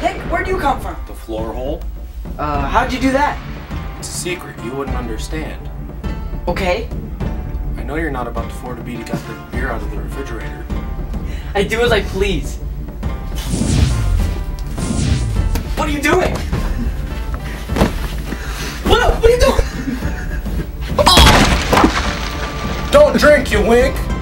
heck? Where'd you come from? The floor hole? How'd you do that? It's a secret. You wouldn't understand. Okay. I know you're not about to afford to get the beer out of the refrigerator. I do as I please. What are you doing? What are you doing? Don't drink, you wink!